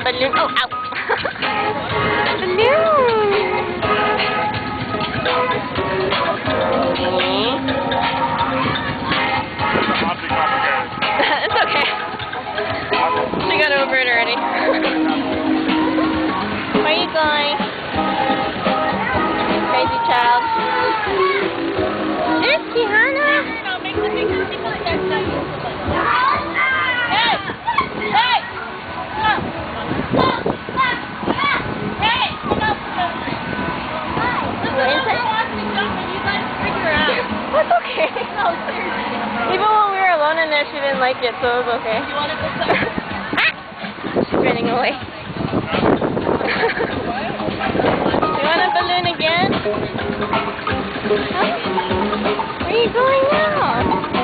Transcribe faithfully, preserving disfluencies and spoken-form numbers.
balloon. Oh, ow. Balloon. It's okay. She got over it already. Where are you going? Crazy child. There's Tiana. That's okay. Even when we were alone in there, she didn't like it, so it was okay. You want to go She's running away. You want a balloon again? Huh? Where are you going now?